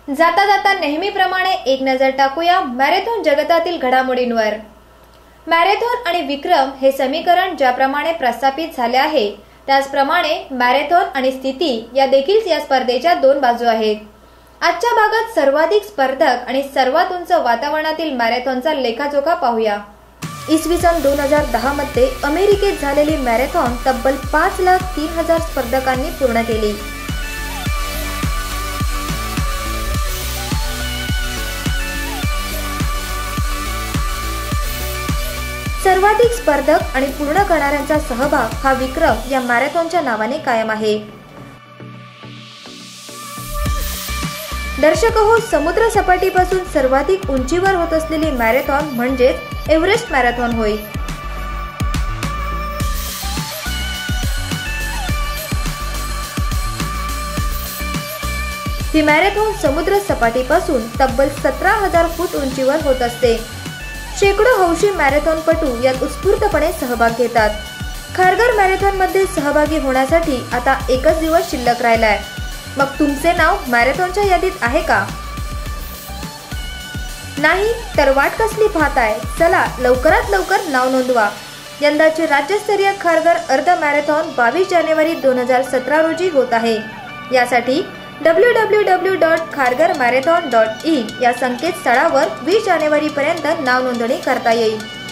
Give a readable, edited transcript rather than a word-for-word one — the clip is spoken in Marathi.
जाता जाता नेहमीप्रमाणे एक नजर टाकूया मॅरेथॉन जगतातील घडामोडींवर। मॅरेथॉन आणि विक्रम हे समीकरण ज्याप्रमाणे प्रस्थापित झाले आहे त्याचप्रमाणे मॅरेथॉन आणि स्थिती या देखील या स्पर्धेच्या दोन बाजू आहेत। आजच्या भागात सर्वाधिक स्पर्धक आणि सर्वात उंच वातावरणातील मॅरेथॉनचा लेखाजोखा पाहूया। इसवी सन 2010 मध्ये अमेरिकेत झालेली मॅरेथॉन तब्बल 5,03,000 स्पर्धकांनी पूर्ण केली। सर्वाधिक स्पर्धक आणि पूर्ण करणाऱ्यांचा सहभाग हा विक्रम या मॅरेथॉनच्या नावाने कायम आहे। दर्शक हो, समुद्र सपाटीपासून सर्वाधिक उंचीवर होत असलेली मॅरेथॉन म्हणजेच एव्हरेस्ट मॅरेथॉन होय। ही मॅरेथॉन समुद्र सपाटीपासून तब्बल 17,000 फूट उंचीवर होत असते। शेकडो हौशी मॅरेथॉनपटू यात उत्स्फूर्तपणे सहभाग घेतात। खारघर मॅरेथॉन मध्ये सहभागी होण्यासाठी आता एकच दिवस शिल्लक राहिलाय। मग तुमचे नाव मॅरेथॉनच्या यादीत आहे का? नाही तर वाट कसली पाहताय? चला लवकरात लवकर नाव नोंदवा। यंदाचे राज्यस्तरीय खारघर अर्ध मॅरेथॉन 22 जानेवारी 2017 रोजी होत आहे। यासाठी www.khargarmarathon.in या संकेतस्थळावर 20 जानेवारी पर्यंत नाव नोंदणी करता येईल।